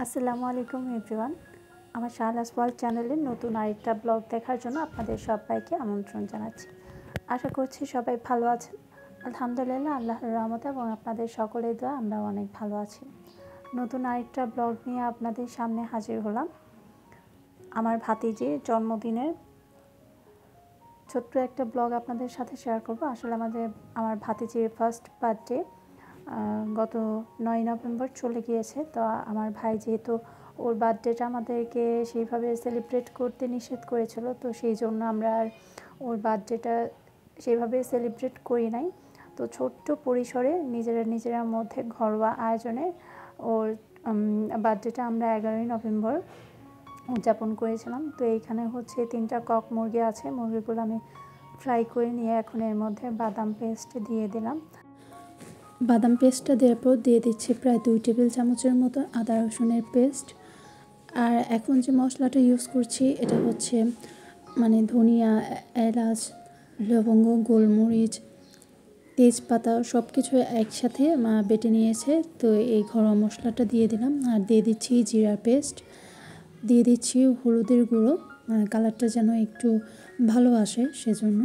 আসসালামু আলাইকুম এভরিওয়ান। আমার শাহনাজ ওয়ার্ল্ড চ্যানেলের নতুন আরেকটা ব্লগ দেখার জন্য আপনাদের সবাইকে আমন্ত্রণ জানাচ্ছি। আশা করছি সবাই ভালো আছেন। আলহামদুলিল্লাহ, আল্লাহর রহমতে এবং আপনাদের সকলের দোয়া আমরাও অনেক ভালো আছি। নতুন আরেকটা ব্লগ নিয়ে আপনাদের সামনে হাজির হলাম। আমার ভাতিজির জন্মদিনের ছোট্ট একটা ব্লগ আপনাদের সাথে শেয়ার করব। আসলে আমার ভাতিজির ফার্স্ট বার্থডে গত 9 নভেম্বর চলে গিয়েছে। তো আমার ভাই যেহেতু ওর বার্থডেটা আমাদেরকে সেইভাবে সেলিব্রেট করতে নিষেধ করেছিল, তো সেই জন্য আমরা আর ওর বার্থডেটা সেইভাবে সেলিব্রেট করি নাই। তো ছোট্ট পরিসরে নিজেরা মধ্যে ঘরোয়া আয়োজনে ওর বার্থডেটা আমরা 11ই নভেম্বর উদযাপন করেছিলাম। তো এইখানে হচ্ছে 3টা কক মুরগি আছে। মুরগিগুলো আমি ফ্রাই করে নিয়ে এখন এর মধ্যে বাদাম পেস্ট দিয়ে দিলাম। বাদাম পেস্টটা দেওয়ার পর দিয়ে দিচ্ছি প্রায় 2 টেবিল চামচের মতো আদা রসুনের পেস্ট। আর এখন যে মশলাটা ইউজ করছি এটা হচ্ছে ধনিয়া, এলাচ, লবঙ্গ, গোলমরিচ, তেজপাতা সব কিছু একসাথে বেটে নিয়েছে। তো এই ঘরোয়া মশলাটা দিয়ে দিলাম। আর দিয়ে দিচ্ছি জিরা পেস্ট, দিয়ে দিচ্ছি হলুদের গুঁড়ো, কালারটা যেন একটু ভালো আসে, সেজন্য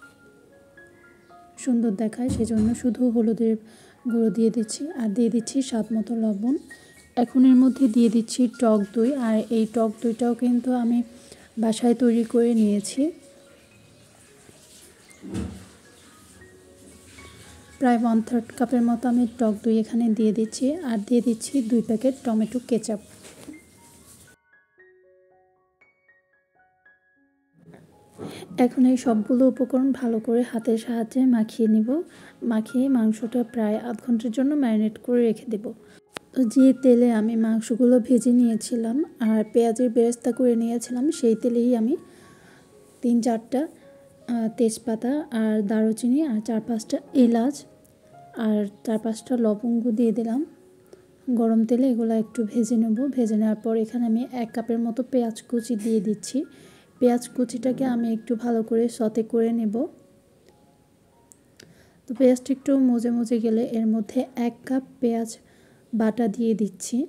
সুন্দর দেখায়, সেজন্য শুধু হলুদের গুঁড়ো দিয়ে দিচ্ছি। আর দিয়ে দিচ্ছি স্বাদ মতো লবণ। এখন এর মধ্যে দিয়ে দিচ্ছি টক দই। আর এই টক দইটাও কিন্তু আমি বাসায় তৈরি করে নিয়েছি। প্রায় 1/3 কাপের মতো আমি টক দই এখানে দিয়ে দিচ্ছি। আর দিয়ে দিচ্ছি 2 প্যাকেট টমেটো কেচাপ। এখন এই সবগুলো উপকরণ ভালো করে হাতের সাহায্যে মাখিয়ে নিব। মাখিয়ে মাংসটা প্রায় আধ ঘন্টার জন্য ম্যারিনেট করে রেখে দেব। তো যে তেলে আমি মাংসগুলো ভেজে নিয়েছিলাম আর পেঁয়াজের বেরেস্তা করে নিয়েছিলাম, সেই তেলেই আমি 3-4টা তেজপাতা আর দারুচিনি আর 4-5টা এলাচ আর 4-5টা লবঙ্গ দিয়ে দিলাম গরম তেলে। এগুলো একটু ভেজে নেব। ভেজে নেওয়ার পর এখানে আমি 1 কাপের মতো পেঁয়াজ কুচি দিয়ে দিচ্ছি। পেঁয়াজ কুচিটাকে আমি একটু ভালো করে সতে করে নেব। তো পেঁয়াজটা একটু মজে মজে গেলে এর মধ্যে 1 কাপ পেঁয়াজ বাটা দিয়ে দিচ্ছি।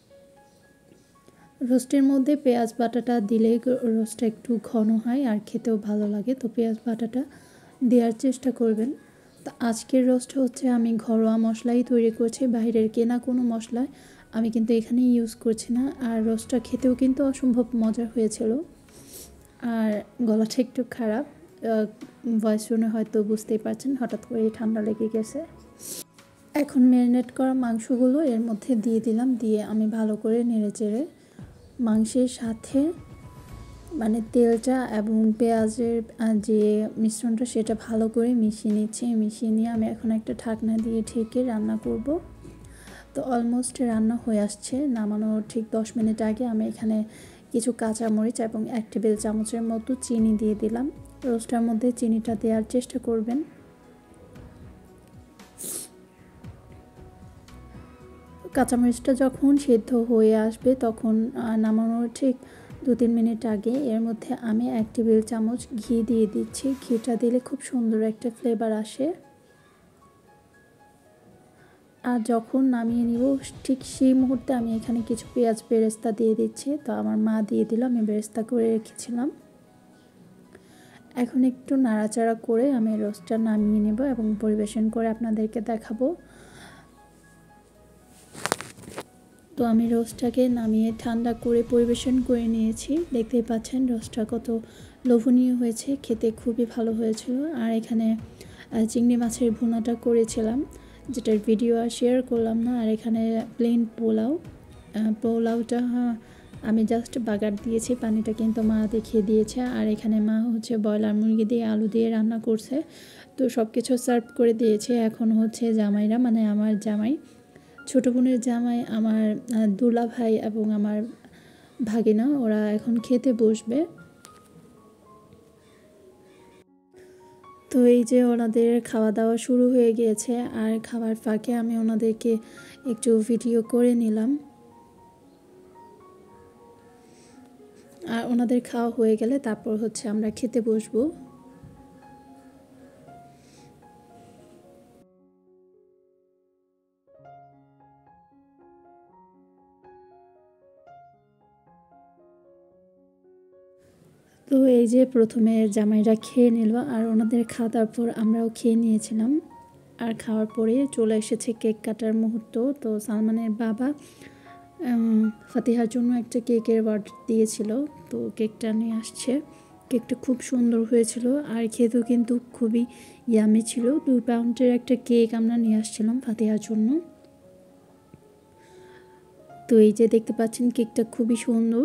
রোস্টের মধ্যে পেঁয়াজ বাটাটা দিলে রোস্টটা একটু ঘন হয় আর খেতেও ভালো লাগে। তো পেঁয়াজ বাটাটা দেওয়ার চেষ্টা করবেন। তো আজকের রোস্ট হচ্ছে আমি ঘরোয়া মশলাই তৈরি করছি, বাইরের কেনা কোনো মশলা আমি কিন্তু এখানে ইউজ করছি না। আর রোস্টটা খেতেও কিন্তু অসম্ভব মজা হয়েছিল। আর গলাটা একটু খারাপ, ভয়েস শুনে হয়তো বুঝতেই পারছেন, হঠাৎ করে ঠান্ডা লেগে গেছে। এখন ম্যারিনেট করা মাংসগুলো এর মধ্যে দিয়ে দিলাম। দিয়ে আমি ভালো করে নেড়েচেড়ে মাংসের সাথে তেলটা এবং পেঁয়াজের যে মিশ্রণটা সেটা ভালো করে মিশিয়ে নিচ্ছি। মিশিয়ে নিয়ে আমি এখন একটা ঢাকনা দিয়ে ঢেকে রান্না করব। তো অলমোস্ট রান্না হয়ে আসছে। নামানোর ঠিক 10 মিনিট আগে আমি এখানে কিছু কাঁচামরিচ এবং 1 টেবিল চামচের মতো চিনি দিয়ে দিলাম। রোস্টার মধ্যে চিনিটা দেওয়ার চেষ্টা করবেন। কাঁচামরিচটা যখন সেদ্ধ হয়ে আসবে তখন নামানোর ঠিক 2-3 মিনিট আগে এর মধ্যে আমি 1 টেবিল চামচ ঘি দিয়ে দিচ্ছি। ঘিটা দিলে খুব সুন্দর একটা ফ্লেভার আসে। আর যখন নামিয়ে নিব ঠিক সেই মুহূর্তে আমি এখানে কিছু পেঁয়াজ বেরেস্তা দিয়ে দিচ্ছি। তো আমার মা দিয়ে দিল, আমি বেরেস্তা করে রেখেছিলাম। এখন একটু নাড়াচাড়া করে আমি রোস্টটা নামিয়ে নেব এবং পরিবেশন করে আপনাদেরকে দেখাবো। তো আমি রোস্টটাকে নামিয়ে ঠান্ডা করে পরিবেশন করে নিয়েছি। দেখতেই পাচ্ছেন রোস্টটা কত লোভনীয় হয়েছে, খেতে খুবই ভালো হয়েছিল। আর এখানে চিংড়ি মাছের ভুনাটা করেছিলাম, যেটার ভিডিও আর শেয়ার করলাম না। আর এখানে প্লেন পোলাওটা আমি জাস্ট বাগার দিয়েছি, পানিটা কিন্তু মা দেখিয়ে দিয়েছে। আর এখানে মা হচ্ছে ব্রয়লার মুরগি দিয়ে আলু দিয়ে রান্না করছে। তো সব কিছু সার্ভ করে দিয়েছে। এখন হচ্ছে জামাইরা আমার জামাই, ছোটো বোনের জামাই, আমার দুলা ভাই এবং আমার ভাগিনা, ওরা এখন খেতে বসবে। তো এই যে ওনাদের খাওয়া দাওয়া শুরু হয়ে গিয়েছে। আর খাবার ফাঁকে আমি ওনাদেরকে একটু ভিডিও করে নিলাম। আর ওনাদের খাওয়া হয়ে গেলে তারপর হচ্ছে আমরা খেতে বসবো। তো এই যে প্রথমে জামাইরা খেয়ে নিল আর ওনাদের খাওয়া দাওয়ার পর আমরাও খেয়ে নিয়েছিলাম। আর খাওয়ার পরে চলে এসেছে কেক কাটার মুহূর্ত। তো সালমানের বাবা ফাতিহার জন্য একটা কেকের অর্ডার দিয়েছিল, তো কেকটা নিয়ে আসছে। কেকটা খুব সুন্দর হয়েছিল আর খেতেও কিন্তু খুবই ইয়ামি ছিল। 2 পাউন্ডের একটা কেক আমরা নিয়ে আসছিলাম ফাতিহার জন্য। তো এই যে দেখতে পাচ্ছেন কেকটা খুবই সুন্দর।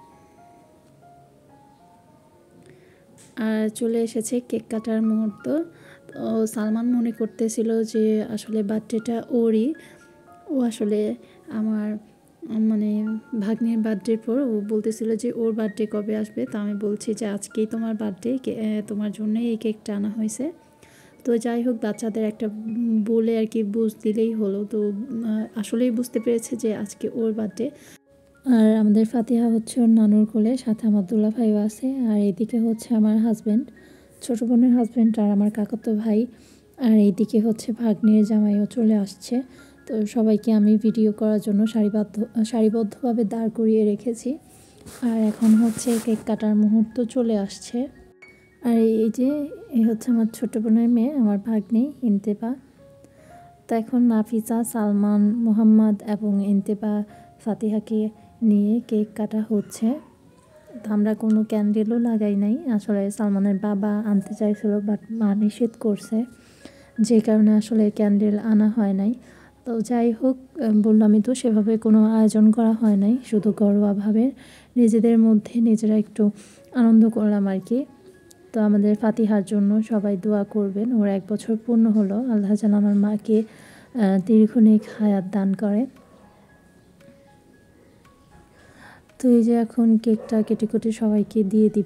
আর চলে এসেছে কেক কাটার মুহূর্ত। তো সালমান মনে করতেছিল যে আসলে বার্থডেটা ওরই। ও আসলে আমার মানে ভাগ্নির বার্থডের পর ও বলতেছিল যে ওর বার্থডে কবে আসবে। তো আমি বলছি যে আজকেই তোমার বার্থডে, তোমার জন্যই এই কেকটা আনা হয়েছে। তো যাই হোক, বাচ্চাদের একটা বলে আর কি বুঝ দিলেই হলো। তো আসলেই বুঝতে পেরেছে যে আজকে ওর বার্থডে। আর আমাদের ফাতিহা হচ্ছে ওর নানুর কোলে, সাথে আমার দুলা ভাইও আছে। আর এইদিকে হচ্ছে আমার হাজব্যান্ড, ছোটো বোনের হাজব্যান্ড আর আমার কাকাতো ভাই। আর এইদিকে হচ্ছে ভাগ্নির জামাইও চলে আসছে। তো সবাইকে আমি ভিডিও করার জন্য সারিবদ্ধভাবে দাঁড় করিয়ে রেখেছি। আর এখন হচ্ছে কেক কাটার মুহূর্ত চলে আসছে। আর এই যে এই হচ্ছে আমার ছোটো বোনের মেয়ে, আমার ভাগ্নি ইন্তেবা। তো এখন নাফিসা, সালমান, মোহাম্মদ এবং ইন্তেবা ফাতিহাকে নিয়ে কেক কাটা হচ্ছে। তো আমরা কোনো ক্যান্ডেলও লাগাই নাই। আসলে সালমানের বাবা আনতে চাইছিল, বাট মা নিষেধ করছে, যে কারণে আসলে ক্যান্ডেল আনা হয় নাই। তো যাই হোক, বললামই তো, সেভাবে কোনো আয়োজন করা হয় নাই, শুধু ঘরোয়াভাবে নিজেদের মধ্যে নিজেরা একটু আনন্দ করলাম আর কি। তো আমাদের ফাতিহার জন্য সবাই দোয়া করবেন। ওর 1 বছর পূর্ণ হলো। আল্লাহ যেন আমার মাকে দীর্ঘনেক হায়াত দান করে। তো এই যে এখন কেকটা কেটে কেটে সবাইকে দিয়ে দিব।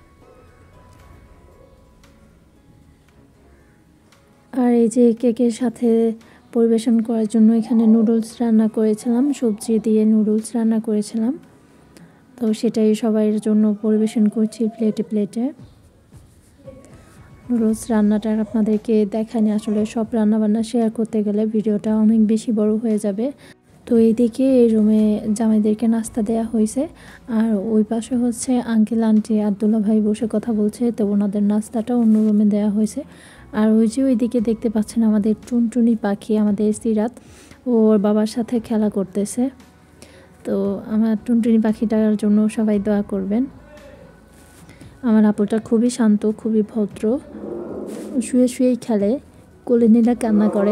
আর এই যে কেকের সাথে পরিবেশন করার জন্য এখানে নুডলস রান্না করেছিলাম, সবজি দিয়ে নুডলস রান্না করেছিলাম। তো সেটাই সবার জন্য পরিবেশন করছি প্লেটে প্লেটে। নুডলস রান্নাটা আপনাদেরকে দেখানি, আসলে সব রান্নাবান্না শেয়ার করতে গেলে ভিডিওটা অনেক বেশি বড় হয়ে যাবে। তো এইদিকে এই রুমে জামাইদেরকে নাস্তা দেওয়া হয়েছে। আর ওই পাশে হচ্ছে আঙ্কেল আন্টি আব্দুল্লা ভাই বসে কথা বলছে। তো ওনাদের নাস্তাটা অন্য রুমে দেওয়া হয়েছে। আর ওই যে ওইদিকে দেখতে পাচ্ছেন আমাদের টুনটুনি পাখি, আমাদের সিরাত, ওর বাবার সাথে খেলা করতেছে। তো আমার টুনটুনি পাখিটার জন্য সবাই দোয়া করবেন। আমার আপুটা খুবই শান্ত, খুবই ভদ্র, শুয়ে শুয়েই খেলে, কোলে নিলে কান্না করে।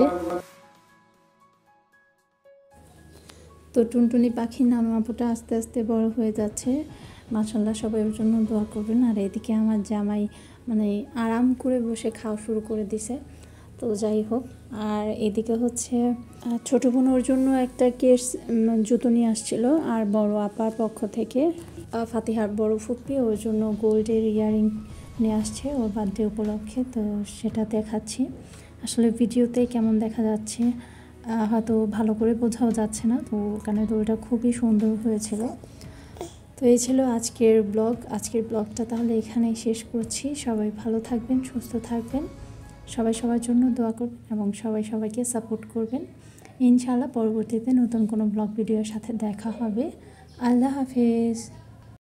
তো টুনটুনি পাখির নানু আপুটা আস্তে আস্তে বড় হয়ে যাচ্ছে। মাশাআল্লাহ, সবাই ওর জন্য দোয়া করবেন। আর এদিকে আমার জামাই মানে আরাম করে বসে খাওয়া শুরু করে দিছে। তো যাই হোক, আর এদিকে হচ্ছে ছোটো বোন ওর জন্য একটা কেস জুতো নিয়ে আসছিল। আর বড় আপার পক্ষ থেকে ফাতিহার বড় ফুপি ওর জন্য গোল্ডের ইয়ারিং নিয়ে আসছে ওর বার্থডে উপলক্ষে। তো সেটা দেখাচ্ছি। আসলে ভিডিওতে কেমন দেখা যাচ্ছে হয়তো ভালো করে বোঝাও যাচ্ছে না। তো কানের দুলটা খুবই সুন্দর হয়েছিল। তো এই ছিল আজকের ব্লগ। আজকের ব্লগটা তাহলে এখানেই শেষ করছি। সবাই ভালো থাকবেন, সুস্থ থাকবেন, সবাই সবার জন্য দোয়া করবেন এবং সবাই সবাইকে সাপোর্ট করবেন। ইনশাআল্লাহ পরবর্তীতে নতুন কোনো ব্লগ ভিডিওর সাথে দেখা হবে। আল্লাহ হাফেজ।